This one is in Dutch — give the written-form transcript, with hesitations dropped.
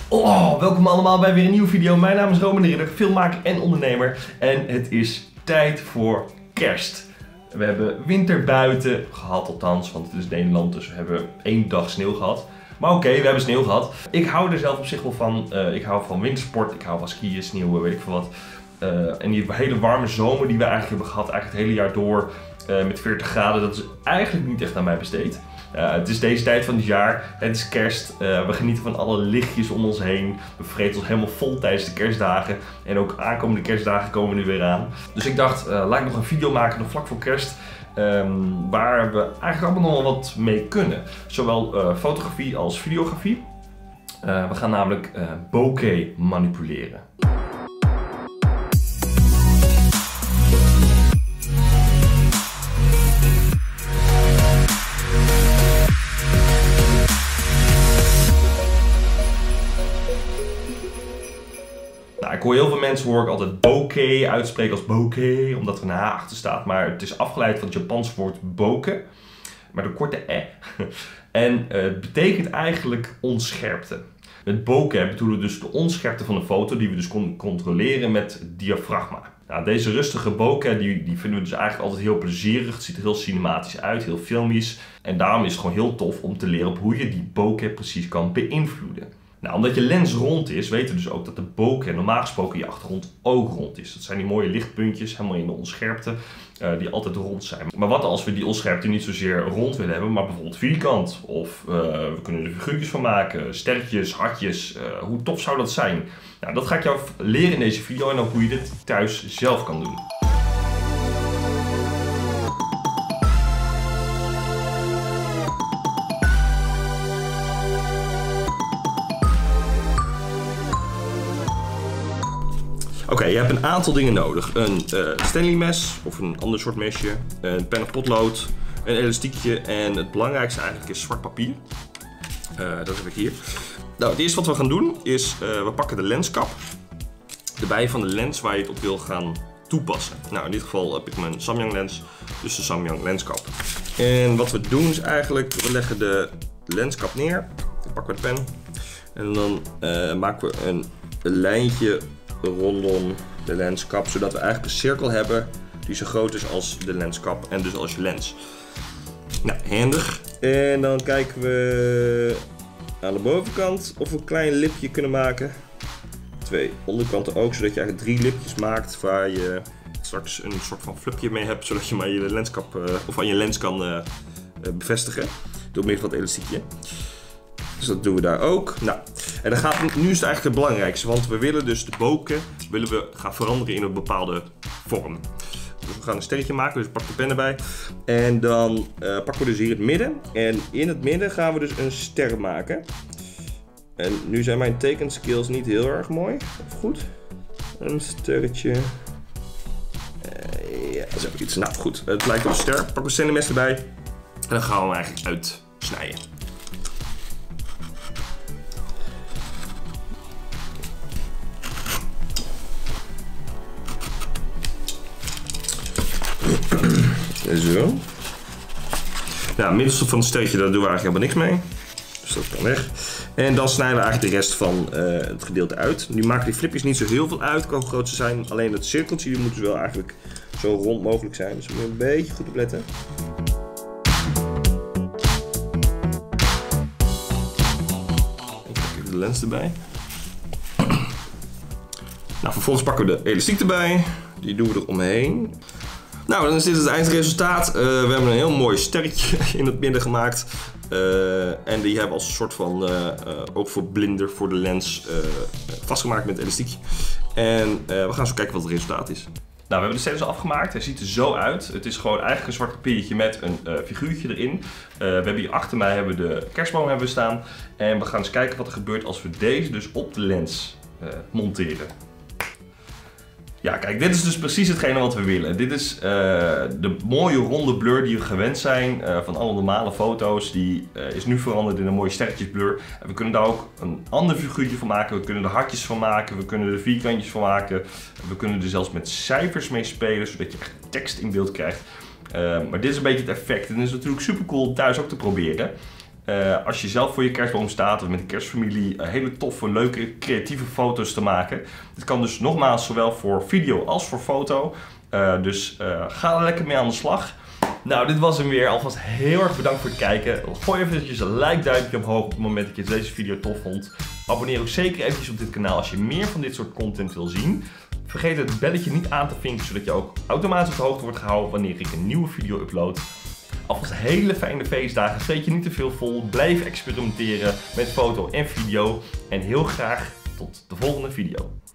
Oh, welkom allemaal bij weer een nieuwe video. Mijn naam is Roman de Ridder, filmmaker en ondernemer. En het is tijd voor kerst. We hebben winter buiten gehad althans, want het is Nederland, dus we hebben 1 dag sneeuw gehad. Maar oké, we hebben sneeuw gehad. Ik hou er zelf op zich wel van. Ik hou van wintersport, ik hou van skiën, sneeuwen, weet ik veel wat. En die hele warme zomer die we eigenlijk hebben gehad, eigenlijk het hele jaar door met 40 graden, dat is eigenlijk niet echt aan mij besteed. Het is deze tijd van het jaar, het is kerst, we genieten van alle lichtjes om ons heen. We vreten ons helemaal vol tijdens de kerstdagen. En ook aankomende kerstdagen komen nu weer aan. Dus ik dacht, laat ik nog een video maken, nog vlak voor kerst. Waar we eigenlijk allemaal nog wel wat mee kunnen. Zowel fotografie als videografie. We gaan namelijk bokeh manipuleren. Ik hoor heel veel mensen altijd bokeh uitspreken als bokeh, omdat er een H achter staat. Maar het is afgeleid van het Japanse woord bokeh, maar de korte e. En het betekent eigenlijk onscherpte. Met bokeh bedoelen we dus de onscherpte van de foto die we dus controleren met diafragma. Nou, deze rustige bokeh die vinden we dus eigenlijk altijd heel plezierig. Het ziet er heel cinematisch uit, heel filmisch. En daarom is het gewoon heel tof om te leren op hoe je die bokeh precies kan beïnvloeden. Nou, omdat je lens rond is, weten we dus ook dat de bokeh normaal gesproken je achtergrond ook rond is. Dat zijn die mooie lichtpuntjes, helemaal in de onscherpte, die altijd rond zijn. Maar wat als we die onscherpte niet zozeer rond willen hebben, maar bijvoorbeeld vierkant? Of we kunnen er figuurtjes van maken, sterretjes, hartjes. Hoe tof zou dat zijn? Nou, dat ga ik jou leren in deze video en ook hoe je dit thuis zelf kan doen. Oké, je hebt een aantal dingen nodig. Een Stanley mes of een ander soort mesje, een pen of potlood, een elastiekje en het belangrijkste eigenlijk is zwart papier. Dat heb ik hier. Nou, het eerste wat we gaan doen is, we pakken de lenskap erbij van de lens waar je het op wil gaan toepassen. Nou, in dit geval heb ik mijn Samyang lens, dus de Samyang lenskap. En wat we doen is eigenlijk, we leggen de lenskap neer, dan pakken we de pen en dan maken we een lijntje rondom de lenskap, zodat we eigenlijk een cirkel hebben die zo groot is als de lenskap en dus als je lens. Nou, handig. En dan kijken we aan de bovenkant of we een klein lipje kunnen maken. 2 onderkanten ook, zodat je eigenlijk 3 lipjes maakt waar je straks een soort van flupje mee hebt, zodat je maar je lenskap of aan je lens kan bevestigen door middel van het elastiekje. Dus dat doen we daar ook. Nou, en dan nu is het eigenlijk het belangrijkste, want we willen dus de bokeh gaan veranderen in een bepaalde vorm. Dus we gaan een sterretje maken, dus pak de pen erbij. En dan pakken we dus hier het midden. En in het midden gaan we dus een ster maken. En nu zijn mijn tekenskills niet heel erg mooi, of goed. Een sterretje. Ja, dat is even iets. Nou goed, het lijkt op een ster. Pak een stenenmes erbij. En dan gaan we hem eigenlijk uitsnijden. Zo. Nou, middelste van het sterretje, daar doen we eigenlijk helemaal niks mee. Dus dat kan weg. En dan snijden we eigenlijk de rest van het gedeelte uit. Nu maken die flipjes niet zo heel veel uit, hoe groot ze zijn. Alleen het cirkeltje die moet dus wel eigenlijk zo rond mogelijk zijn. Dus we moeten een beetje goed opletten. Ik pak even de lens erbij. Nou, vervolgens pakken we de elastiek erbij. Die doen we er omheen. Nou, dan is dit het eindresultaat. We hebben een heel mooi sterretje in het midden gemaakt. En die hebben als een soort van oogverblinder voor de lens vastgemaakt met elastiekje. En we gaan zo kijken wat het resultaat is. Nou, we hebben de ster dus afgemaakt. Hij ziet er zo uit. Het is gewoon eigenlijk een zwart papiertje met een figuurtje erin. We hebben hier achter mij de kerstboom staan. En we gaan eens kijken wat er gebeurt als we deze dus op de lens monteren. Ja, kijk, dit is dus precies hetgene wat we willen. Dit is de mooie ronde blur die we gewend zijn van alle normale foto's. Die is nu veranderd in een mooie sterretjesblur. En we kunnen daar ook een ander figuurtje van maken. We kunnen er hartjes van maken. We kunnen er vierkantjes van maken. We kunnen er zelfs met cijfers mee spelen, zodat je echt tekst in beeld krijgt. Maar dit is een beetje het effect. En het is natuurlijk super cool om thuis ook te proberen. Als je zelf voor je kerstboom staat of met de kerstfamilie hele toffe, leuke, creatieve foto's te maken. Dit kan dus nogmaals zowel voor video als voor foto. Dus ga er lekker mee aan de slag. Nou, dit was hem weer. Alvast heel erg bedankt voor het kijken. Gooi eventjes een like duimpje omhoog op het moment dat je deze video tof vond. Abonneer ook zeker eventjes op dit kanaal als je meer van dit soort content wil zien. Vergeet het belletje niet aan te vinken, zodat je ook automatisch op de hoogte wordt gehouden wanneer ik een nieuwe video upload. Alvast hele fijne feestdagen, vreet je niet te veel vol, blijf experimenteren met foto en video. En heel graag tot de volgende video.